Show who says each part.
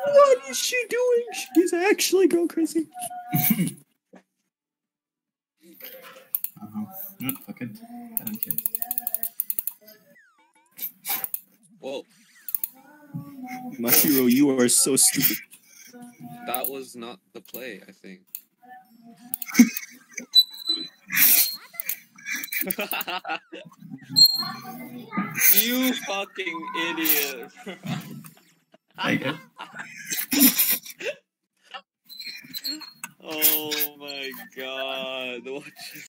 Speaker 1: What is she doing? She's actually going crazy.
Speaker 2: No, fuck it. I don't care.
Speaker 3: Whoa,
Speaker 1: Mashiro, you are so stupid.
Speaker 3: that was not the play, I think. You fucking idiot.
Speaker 2: I guess.
Speaker 3: Oh my god. What